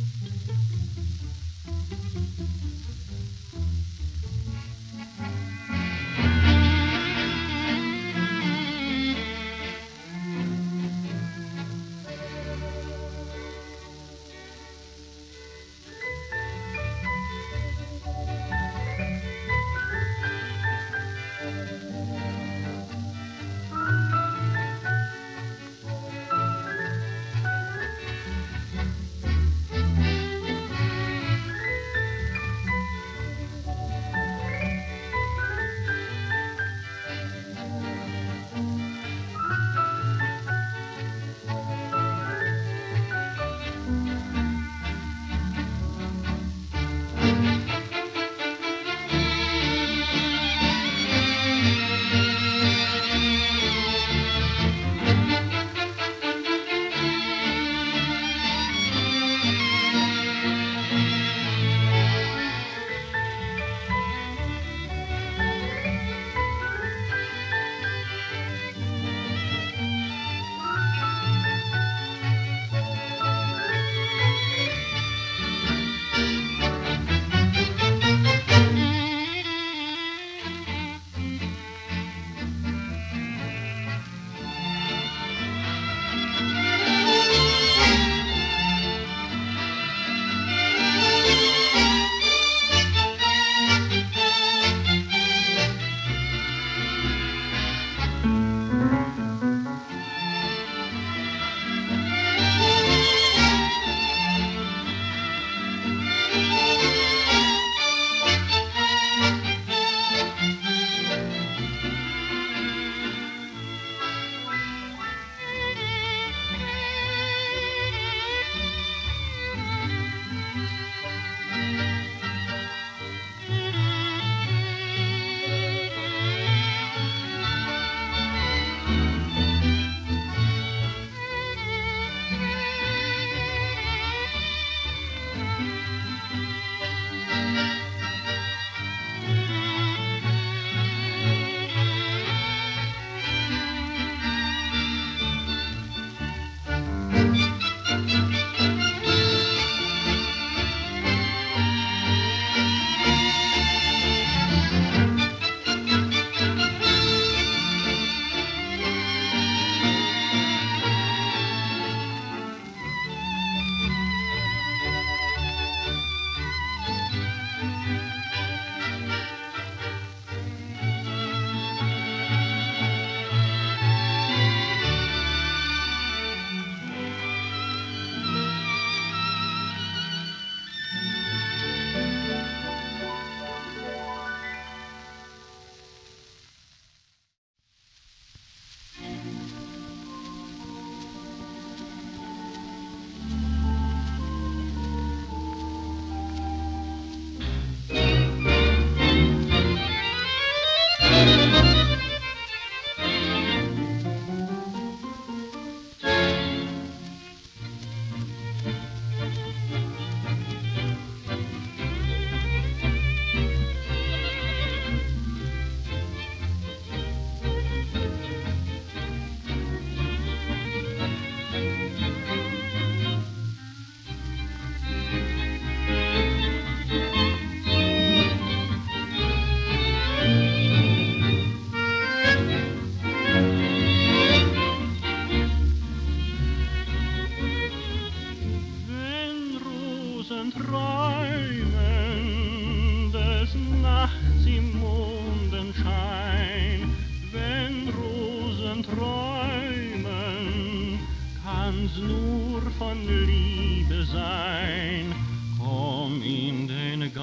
kann's nur von Liebe sein. Komm in den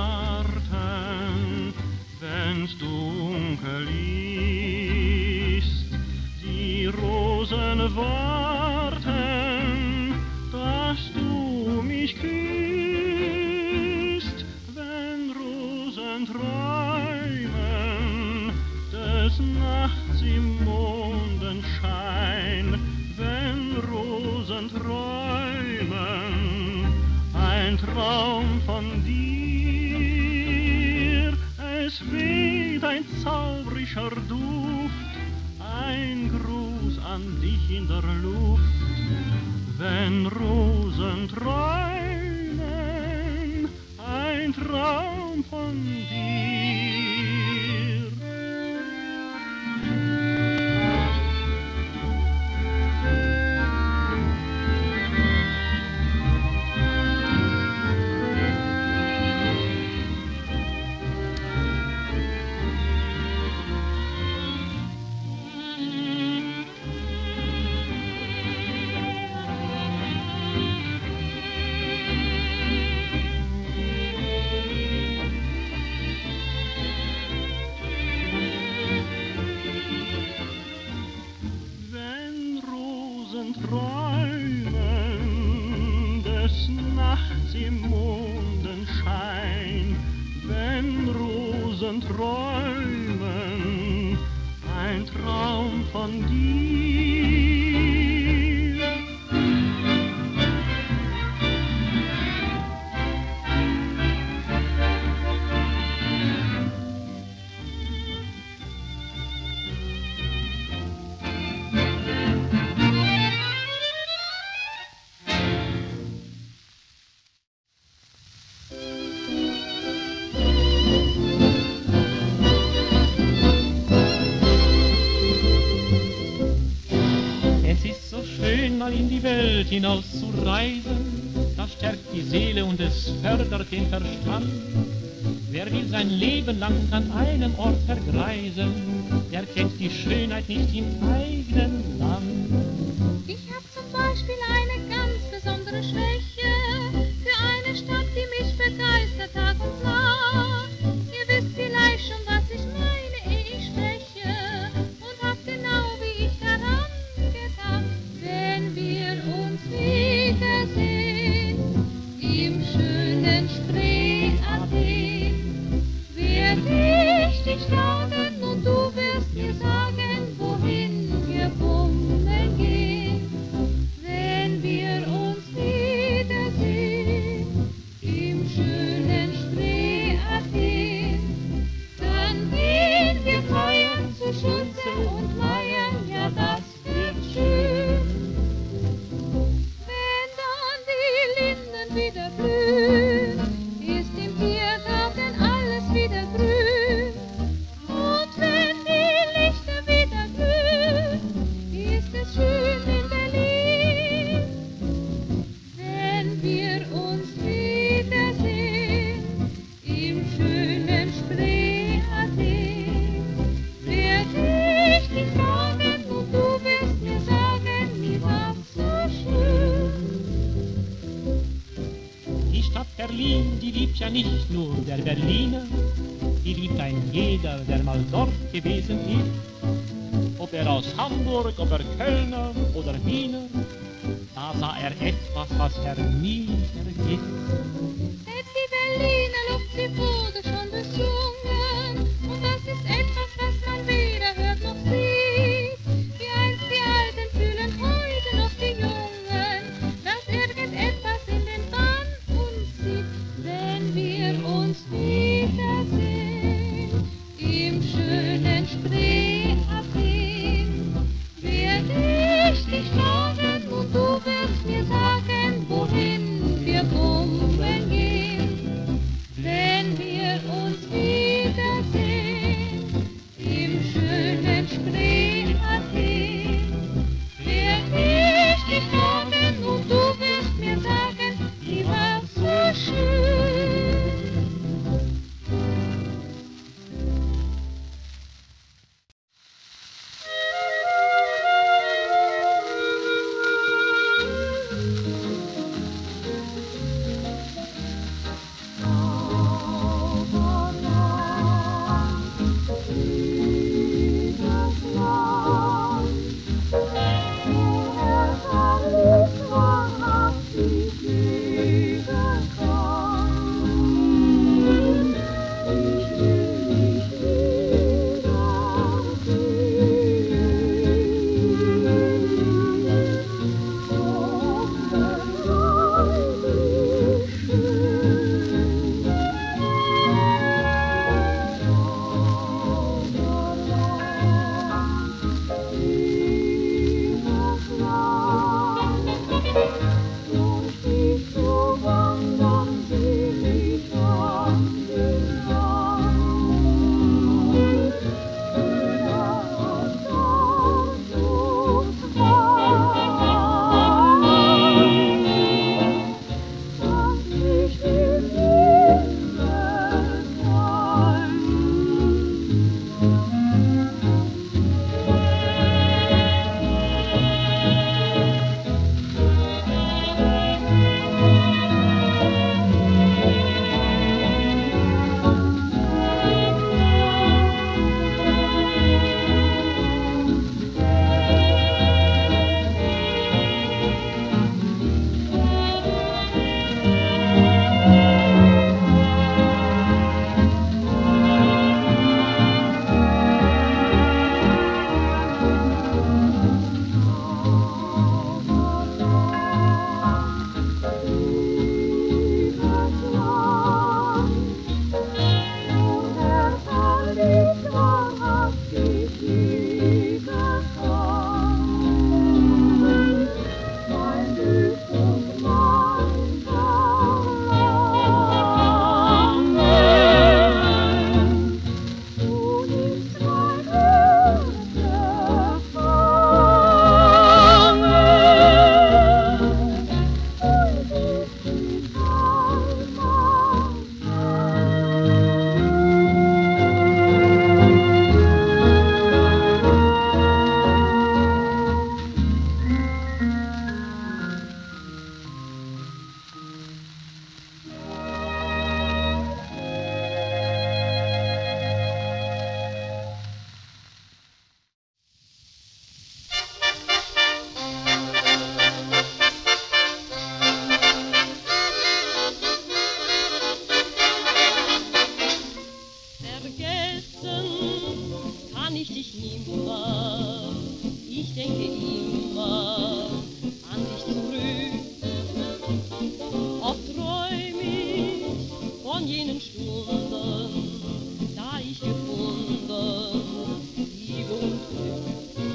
Garten, wenn's dunkel ist. Die Rosen warten, dass du mich küsst. Wenn Rosen träumen, des Nachts im Mondenschein. Wenn Rosen träumen, ein Traum von dir. Es weht ein zauberischer Duft, ein Gruß an dich in der Luft. Wenn Rosen träumen, Traum von dir. Träumen des Nachts im Mondenschein, wenn Rosen träumen, ein Traum von dir. Mal in die Welt hinaus zu reisen, das stärkt die Seele und es fördert den Verstand. Wer will sein Leben lang an einem Ort vergreisen, der kennt die Schönheit nicht im eigenen Land. Ich hab zum Beispiel eine ganz besondere Schwäche für eine Stadt, die mich begeistert Tag und Nacht. Ihr wisst vielleicht schon, was ich meine, ehe ich spreche, und habt genau wie ich daran gedacht. Wenn wir uns wiedersehen im schönen Spree Athen, werd ich dich fragen und du wirst mir sagen, wohin wir bummeln gehen. Wenn wir uns wiedersehen im schönen Spree Athen, dann gehen wir feiern zu Schulze und Meiern, ja das wird schön. Wenn dann die Linden wieder blühen, ist im Tiergarten alles wieder grün. Und wenn die Lichter wieder glühen, ist es schön in Berlin. Wenn wir uns wiedersehen im schönen Spree Athen, werd ich dich fragen und du wirst mir sagen, wie das so schön. Die Stadt Berlin, die liebt ja nicht nur der Berliner, die liebt ein jeder, der mal dort gewesen ist. Ob er aus Hamburg, ob er Kölner oder Wiener, da sah er etwas, was er nie vergisst. Selbst die Berliner Luft, sie wurde schon besungen, und das ist etwas, was man weder hört noch sieht. Wie einst die Alten fühlen heute noch die Jungen, dass irgendetwas in den Bann uns zieht. Wenn wir uns wiedersehen im schönen Spree Athen, werd ich dich fragen und du wirst mir sagen, wohin wir bummeln gehen. Wenn wir kann ich dich nimmer, ich denke immer an dich zurück. Oft träum ich von jenen Stunden, da ich gefunden Liebe und Glück.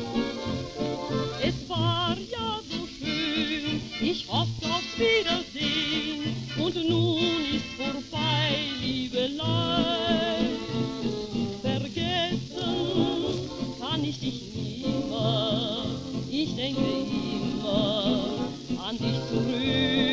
Es war ja so schön, ich hoffte aufs Wiedersehen, und nun ist vorbei, Liebelei. Vergessen kann ich dich nimmer, ich denke immer an dich zurück.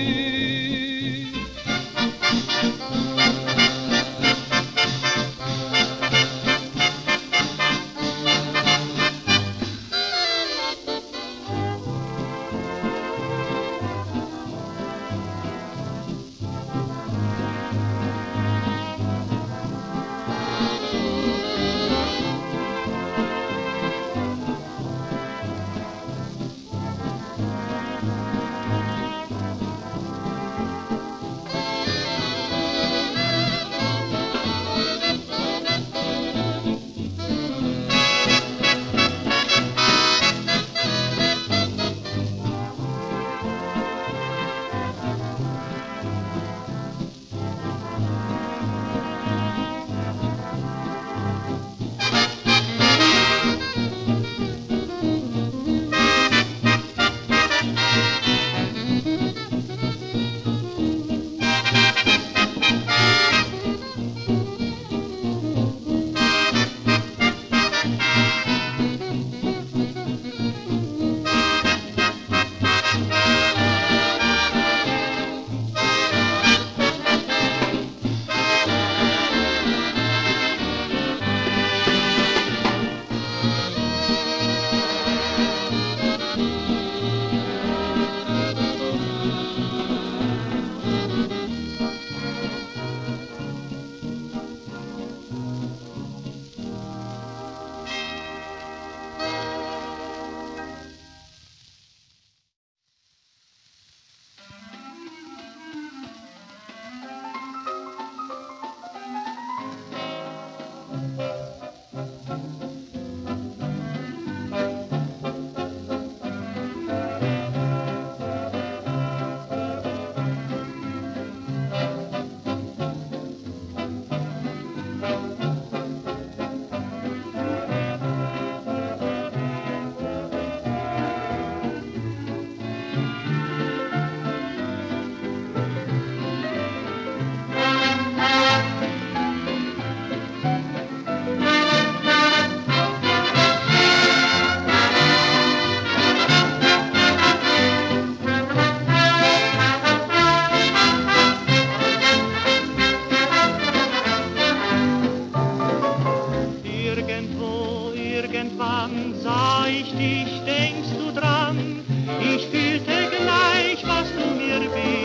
Irgendwann sah ich dich, denkst du dran? Ich fühlte gleich, was du mir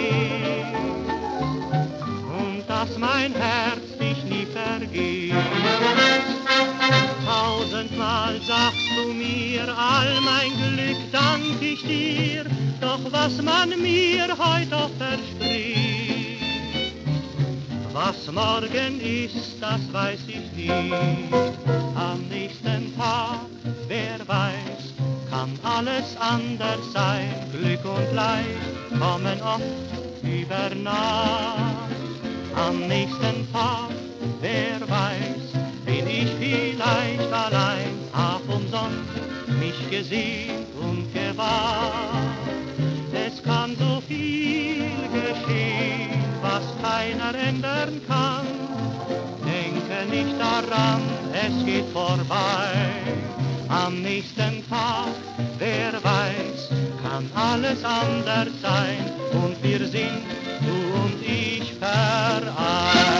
bist, und dass mein Herz dich nie vergisst. Tausendmal sagst du mir, all mein Glück dank ich dir, doch was man mir heute auch verspricht, was morgen ist, das weiß ich nicht. Am nächsten Tag, wer weiß, kann alles anders sein. Glück und Leid kommen oft über Nacht. Am nächsten Tag, wer weiß, bin ich vielleicht allein, hab umsonst mich gesehnt und gewahrt. Es kann so viel geschehen, was keiner ändern kann. Denke nicht daran, es geht vorbei. Am nächsten Tag, wer weiß, kann alles anders sein. Und wir sind, du und ich, vereint.